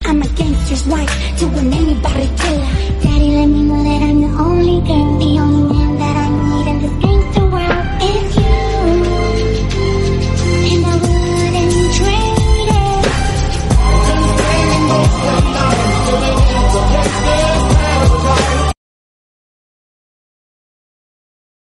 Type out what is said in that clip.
I'm a gangster's wife to an anybody killer. Daddy let me know that I'm the only girl, the